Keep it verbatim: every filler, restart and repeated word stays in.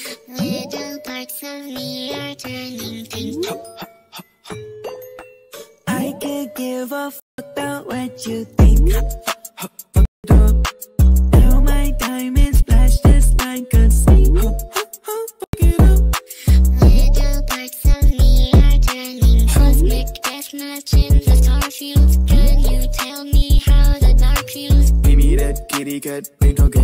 Little parts of me are turning pink. I could give a fuck about what you think. Now my diamonds flash just like a scene. Little parts of me are turning cosmic death matching the star fields. Can you tell me how the dark feels? Give me that kitty cat, ain't talking